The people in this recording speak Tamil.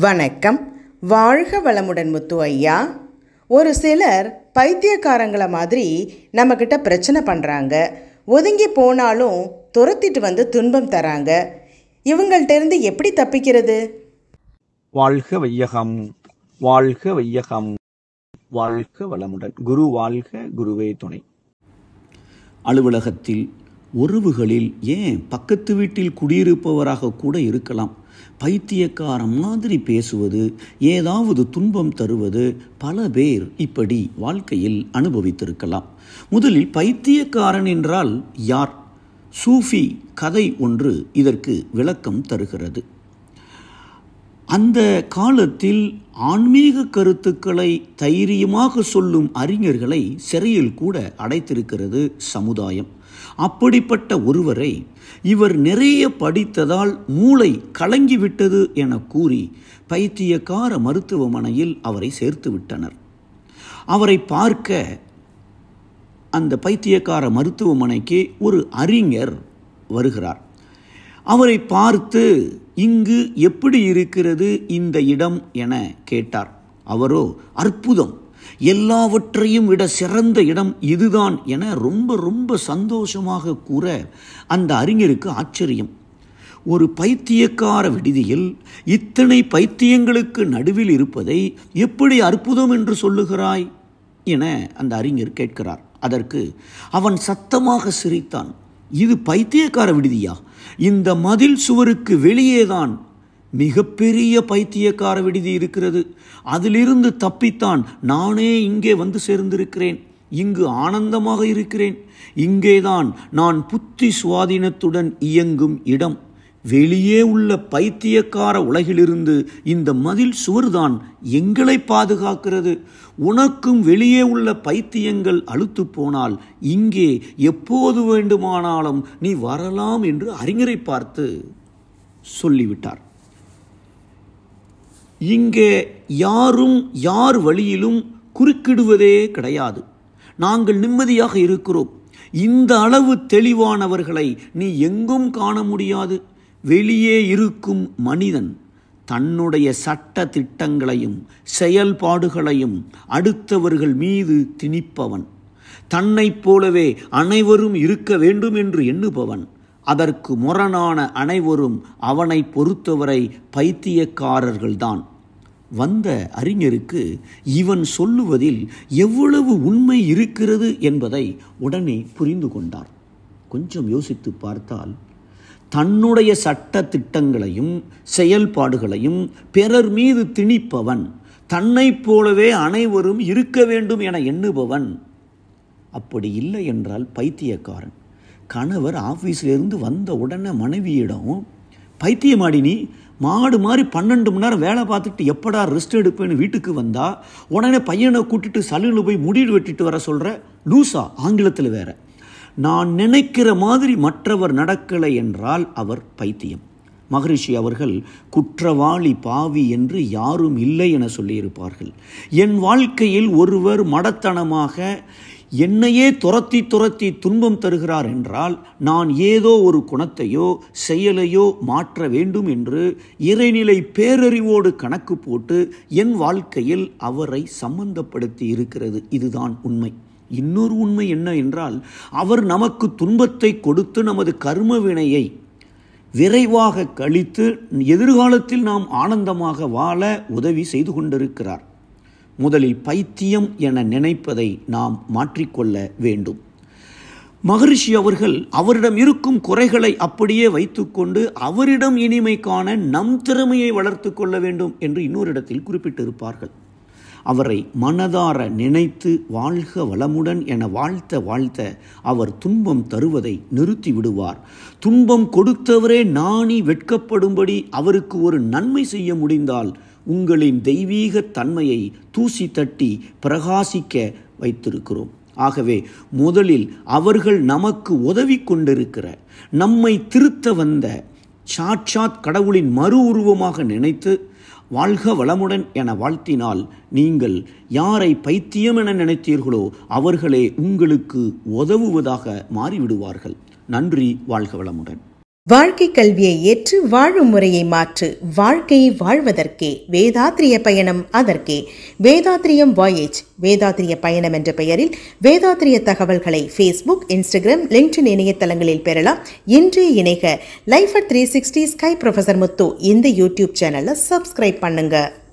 வணக்கம். வாழ்க வளமுடன் முத்து ஐயா. ஒரு சிலர் பைத்தியக்காரங்களை மாதிரி நம்மக்கிட்ட பிரச்சனை பண்ணுறாங்க. ஒதுங்கி போனாலும் துரத்திட்டு வந்து துன்பம் தராங்க. இவங்கள்ட்டேருந்து எப்படி தப்பிக்கிறது? வாழ்க வையகம், வாழ்க வையகம், வாழ்க வளமுடன். குரு வாழ்க, குருவே துணை. அலுவலகத்தில், உறவுகளில், ஏன் பக்கத்து வீட்டில் குடியிருப்பவராக கூட இருக்கலாம், பைத்தியக்காரன் மாதிரி பேசுவது, ஏதாவது துன்பம் தருவது பல பேர் இப்படி வாழ்க்கையில் அனுபவித்திருக்கலாம். முதலில் பைத்தியக்காரன் என்றால் யார்? சூஃபி கதை ஒன்று இதற்கு விளக்கம் தருகிறது. அந்த காலத்தில் ஆன்மீக கருத்துக்களை தைரியமாக சொல்லும் அறிஞர்களை சிறையில் கூட அடைத்திருக்கிறது சமுதாயம். அப்படிப்பட்ட ஒருவரை இவர் நிறைய படித்ததால் மூளை கலங்கிவிட்டது என கூறி பைத்தியக்கார மருத்துவமனையில் அவரை சேர்த்து விட்டனர். அவரை பார்க்க அந்த பைத்தியக்கார மருத்துவமனைக்கு ஒரு அறிஞர் வருகிறார். அவரை பார்த்து, இங்கு எப்படி இருக்கிறது இந்த இடம் என கேட்டார். அவரோ, அற்புதம், எல்லாவற்றையும் விட சிறந்த இடம் இதுதான் என ரொம்ப சந்தோஷமாக கூற அந்த அறிஞருக்கு ஆச்சரியம். ஒரு பைத்தியக்கார விடுதியில் இத்தனை பைத்தியங்களுக்கு நடுவில் இருப்பதை எப்படி அற்புதம் என்று சொல்லுகிறாய் என அந்த அறிஞர் கேட்கிறார். அதற்கு அவன் சத்தமாக சிரித்தான். இது பைத்தியக்கார விடுதியா? இந்த மதில் சுவருக்கு வெளியேதான் மிகப்பெரிய பைத்தியக்கார விடுதி இருக்கிறது. அதிலிருந்து தப்பித்தான் நானே இங்கே வந்து சேர்ந்திருக்கிறேன். இங்கு ஆனந்தமாக இருக்கிறேன். இங்கேதான் நான் புத்தி சுவாதீனத்துடன் இயங்கும் இடம். வெளியே உள்ள பைத்தியக்கார உலகிலிருந்து இந்த மதில் சுவர்தான் எங்களை பாதுகாக்கிறது. உனக்கும் வெளியே உள்ள பைத்தியங்கள் அலுத்து போனால் இங்கே எப்போது வேண்டுமானாலும் நீ வரலாம் என்று அறிஞரை பார்த்து சொல்லிவிட்டார். இங்கே யாரும் யார் வழியிலும் குறுக்கிடுவதே கிடையாது. நாங்கள் நிம்மதியாக இருக்கிறோம். இந்த அளவு தெளிவானவர்களை நீ எங்கும் காண முடியாது. வெளியே இருக்கும் மனிதன் தன்னுடைய சட்ட திட்டங்களையும் செயல்பாடுகளையும் அடுத்தவர்கள் மீது திணிப்பவன். தன்னைப் போலவே அனைவரும் இருக்க வேண்டும் என்று எண்ணுபவன். அதற்கு முரணான அனைவரும் அவனை பொறுத்தவரை பைத்தியக்காரர்கள்தான். வந்த அறிஞருக்கு இவன் சொல்லுவதில் எவ்வளவு உண்மை இருக்கிறது என்பதை உடனே புரிந்து கொண்டார். கொஞ்சம் யோசித்து பார்த்தால், தன்னுடைய சட்ட திட்டங்களையும் செயல்பாடுகளையும் பிறர் மீது திணிப்பவன், தன்னைப் போலவே அனைவரும் இருக்க வேண்டும் என எண்ணுபவன். அப்படி இல்லை என்றால் பைத்தியக்காரன். கணவர் ஆஃபீஸிலிருந்து வந்த உடனே மனைவியிடம், பைத்தியமாடி நீ, மாடு மாதிரி 12 மணி நேரம் வேலை பார்த்துட்டு எப்படா ரெஸ்ட் எடுப்பேன்னு வீட்டுக்கு வந்தா உடனே பையனை கூட்டிட்டு சலூனில் போய் முடிவு வெட்டிட்டு வர சொல்கிற, லூசா ஆங்கிலத்தில் வேற. நான் நினைக்கிற மாதிரி மற்றவர் நடக்கலை என்றால் அவர் பைத்தியம். மகரிஷி அவர்கள் குற்றவாளி பாவி என்று யாரும் இல்லை என சொல்லியிருப்பார்கள். என் வாழ்க்கையில் ஒருவர் மடத்தனமாக என்னையே துரத்தி துன்பம் தருகிறார் என்றால் நான் ஏதோ ஒரு குணத்தையோ செயலையோ மாற்ற வேண்டும் என்று இறைநிலை பேரறிவோடு கணக்கு போட்டு என் வாழ்க்கையில் அவரை சம்பந்தப்படுத்தி இருக்கிறது. இதுதான் உண்மை. இன்னொரு உண்மை என்ன என்றால், அவர் நமக்கு துன்பத்தை கொடுத்து நமது கர்ம வினையை விரைவாக கழித்து எதிர்காலத்தில் நாம் ஆனந்தமாக வாழ உதவி செய்து கொண்டிருக்கிறார். முதலில் பைத்தியம் என நினைப்பதை நாம் மாற்றிக்கொள்ள வேண்டும். மகரிஷி அவர்கள் அவரிடம் இருக்கும் குறைகளை அப்படியே வைத்துக்கொண்டு அவரிடம் இனிமை காண நம் திறமையை வளர்த்து கொள்ள வேண்டும் என்று இன்னொரு இடத்தில் குறிப்பிட்டிருப்பார்கள். அவரை மனதார நினைத்து வாழ்க வளமுடன் என வாழ்த்த அவர் துன்பம் தருவதை நிறுத்தி விடுவார். துன்பம் கொடுத்தவரே நாணி வெட்கப்படும்படி அவருக்கு ஒரு நன்மை செய்ய முடிந்தால் உங்களின் தெய்வீக தன்மையை தூசி தட்டி பிரகாசிக்க வைத்திருக்கிறோம். ஆகவே முதலில் அவர்கள் நமக்கு உதவி கொண்டிருக்கிற, நம்மை திருத்த வந்த சாட்சாத் கடவுளின் மறு உருவமாக நினைத்து வாழ்க வளமுடன் என வாழ்த்தினால் நீங்கள் யாரை பைத்தியம் என நினைத்தீர்களோ அவர்களே உங்களுக்கு உதவுவதாக மாறிவிடுவார்கள். நன்றி. வாழ்க வளமுடன். வாழ்க்கை கல்வியை ஏற்று வாழும் முறையை மாற்று, வாழ்க்கையை வாழ்வதற்கே, வேதாத்திரிய பயணம் அதற்கே. வேதாத்திரியம் வாயேஜ், வேதாத்திரிய பயணம் என்ற பெயரில் வேதாத்திரிய தகவல்களை ஃபேஸ்புக், இன்ஸ்டாகிராம், லிங்க்டின் இணையதளங்களில் பெறலாம். இன்றைய இணைக life at 360 sky professor Muthu இந்த யூடியூப் சேனலை சப்ஸ்கிரைப் பண்ணுங்க.